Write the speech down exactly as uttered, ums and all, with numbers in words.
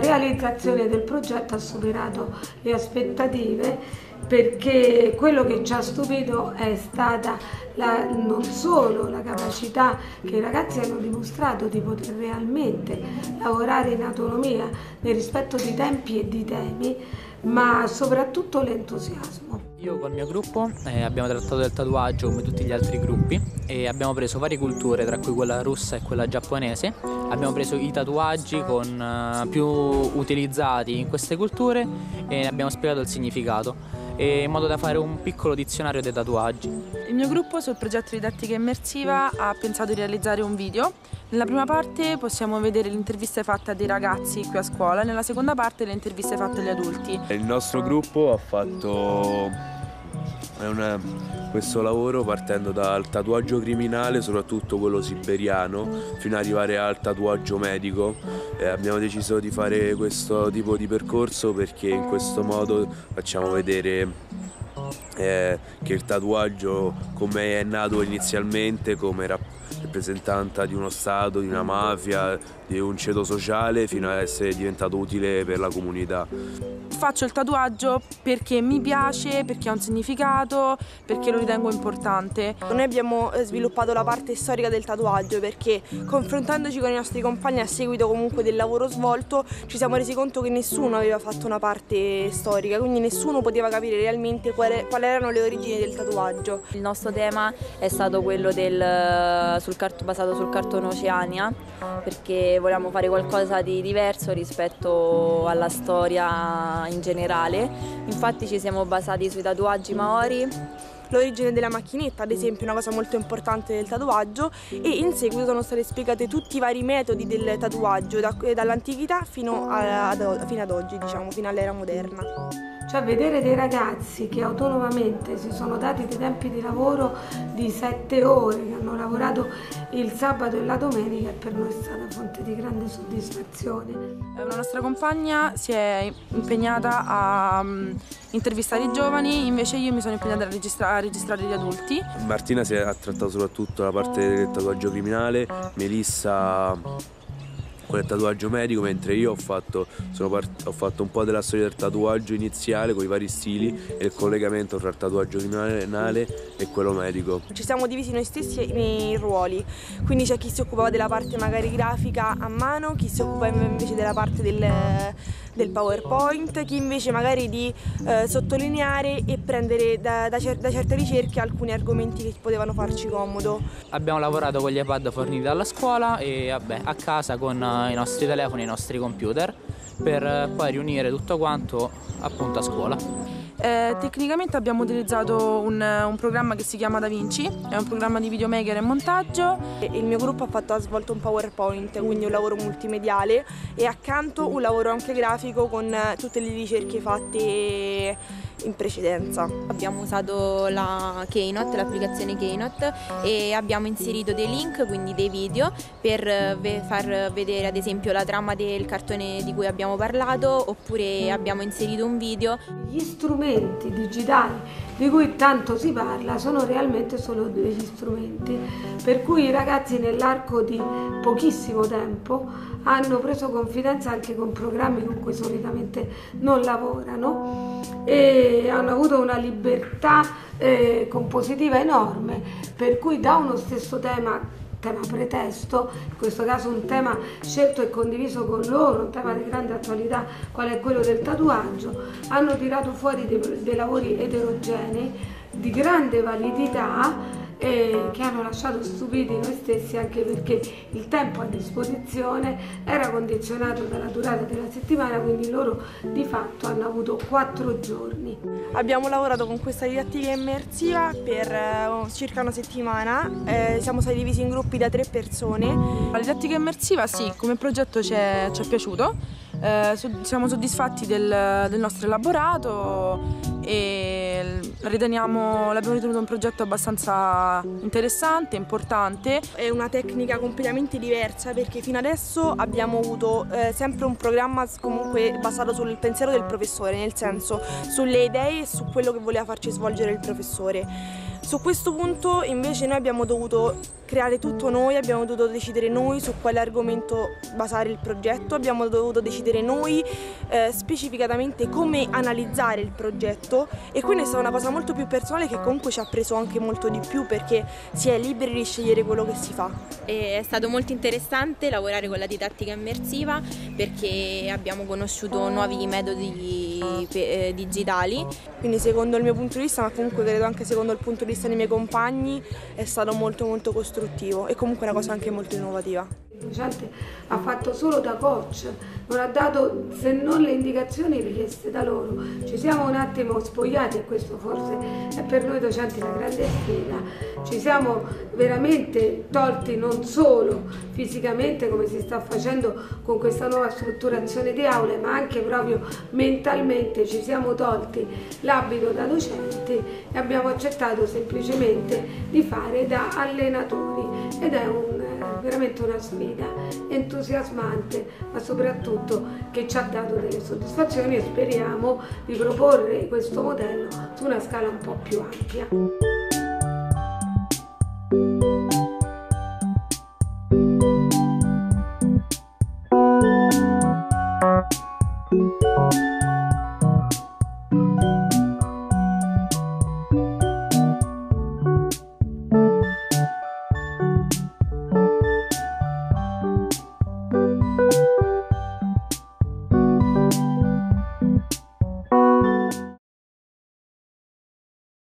realizzazione del progetto ha superato le aspettative, perché quello che ci ha stupito è stata la, non solo la capacità che i ragazzi hanno dimostrato di poter realmente lavorare in autonomia nel rispetto di tempi e di temi, ma soprattutto l'entusiasmo. Io col mio gruppo eh, abbiamo trattato del tatuaggio come tutti gli altri gruppi e abbiamo preso varie culture, tra cui quella russa e quella giapponese. Abbiamo preso i tatuaggi con, uh, più utilizzati in queste culture e ne abbiamo spiegato il significato, e in modo da fare un piccolo dizionario dei tatuaggi. Il mio gruppo sul progetto Didattica Immersiva ha pensato di realizzare un video. Nella prima parte possiamo vedere le interviste fatte a dei ragazzi qui a scuola, nella seconda parte le interviste fatte agli adulti. Il nostro gruppo ha fatto una, questo lavoro partendo dal tatuaggio criminale, soprattutto quello siberiano, fino ad arrivare al tatuaggio medico. E abbiamo deciso di fare questo tipo di percorso perché in questo modo facciamo vedere eh, che il tatuaggio, come è nato inizialmente come rappresentante di uno Stato, di una mafia, di un ceto sociale, fino ad essere diventato utile per la comunità. Faccio il tatuaggio perché mi piace, perché ha un significato, perché lo ritengo importante. Noi abbiamo sviluppato la parte storica del tatuaggio perché, confrontandoci con i nostri compagni a seguito comunque del lavoro svolto, ci siamo resi conto che nessuno aveva fatto una parte storica, quindi nessuno poteva capire realmente quali erano le origini del tatuaggio. Il nostro tema è stato quello del, sul cart- basato sul cartone Oceania, perché volevamo fare qualcosa di diverso rispetto alla storia in generale. Infatti ci siamo basati sui tatuaggi maori. L'origine della macchinetta, ad esempio, è una cosa molto importante del tatuaggio, e in seguito sono state spiegate tutti i vari metodi del tatuaggio, da, dall'antichità fino, fino ad oggi, diciamo, fino all'era moderna. Cioè vedere dei ragazzi che autonomamente si sono dati dei tempi di lavoro di sette ore, che hanno lavorato il sabato e la domenica, per noi è stata fonte di grande soddisfazione. Una nostra compagna si è impegnata a um, intervistare i giovani, invece io mi sono impegnata a, registra- a registrare gli adulti. Martina si è trattato soprattutto la parte del tatuaggio criminale, Melissa con il tatuaggio medico, mentre io ho fatto, sono part- ho fatto un po' della storia del tatuaggio iniziale con i vari stili e il collegamento tra il tatuaggio criminale e quello medico. Ci siamo divisi noi stessi nei ruoli, quindi c'è chi si occupava della parte magari grafica a mano, chi si occupava invece della parte del, del PowerPoint, chi invece magari di eh, sottolineare e prendere da, da, cer- da certe ricerche alcuni argomenti che potevano farci comodo. Abbiamo lavorato con gli iPad forniti dalla scuola e vabbè, a casa con i nostri telefoni e i nostri computer, per poi riunire tutto quanto appunto a scuola. Eh, tecnicamente abbiamo utilizzato un, un programma che si chiama DaVinci, è un programma di videomaker e montaggio. Il mio gruppo ha, fatto, ha svolto un PowerPoint, quindi un lavoro multimediale, e accanto un lavoro anche grafico con tutte le ricerche fatte in precedenza. Abbiamo usato la Keynote, l'applicazione Keynote, e abbiamo inserito dei link, quindi dei video, per far vedere ad esempio la trama del cartone di cui abbiamo parlato, oppure abbiamo inserito un video. Gli strumenti digitali di cui tanto si parla sono realmente solo degli strumenti, per cui i ragazzi nell'arco di pochissimo tempo hanno preso confidenza anche con programmi con cui solitamente non lavorano e hanno avuto una libertà eh, compositiva enorme, per cui da uno stesso tema tema pretesto, in questo caso un tema scelto e condiviso con loro, un tema di grande attualità quale è quello del tatuaggio, hanno tirato fuori dei, dei lavori eterogenei di grande validità, eh, che hanno lasciato stupiti noi stessi, anche perché il tempo a disposizione era condizionato dalla durata della settimana, quindi loro di fatto hanno avuto quattro giorni. Abbiamo lavorato con questa didattica immersiva per eh, circa una settimana, eh, siamo stati divisi in gruppi da tre persone. La didattica immersiva sì, come progetto ci è, ci è piaciuto, eh, siamo soddisfatti del, del nostro elaborato. e riteniamo, l'abbiamo ritenuto un progetto abbastanza interessante, importante. È una tecnica completamente diversa perché fino adesso abbiamo avuto eh, sempre un programma comunque basato sul pensiero del professore, nel senso sulle idee e su quello che voleva farci svolgere il professore. Su questo punto invece noi abbiamo dovuto creare tutto noi, abbiamo dovuto decidere noi su quale argomento basare il progetto, abbiamo dovuto decidere noi eh, specificatamente come analizzare il progetto, e quindi è stata una cosa molto più personale che comunque ci ha preso anche molto di più, perché si è liberi di scegliere quello che si fa. E è stato molto interessante lavorare con la didattica immersiva perché abbiamo conosciuto nuovi metodi eh, digitali. Quindi secondo il mio punto di vista, ma comunque credo anche secondo il punto di vista dei miei compagni, è stato molto molto costruttivo e comunque una cosa anche molto innovativa. Il docente ha fatto solo da coach, non ha dato se non le indicazioni richieste da loro. Ci siamo un attimo spogliati, e questo forse è per noi docenti una grande sfida. Ci siamo veramente tolti non solo fisicamente, come si sta facendo con questa nuova strutturazione di aule, ma anche proprio mentalmente ci siamo tolti l'abito da docenti e abbiamo accettato semplicemente di fare da allenatori, ed è un, veramente una sfida entusiasmante, ma soprattutto che ci ha dato delle soddisfazioni, e speriamo di proporre questo modello su una scala un po' più ampia.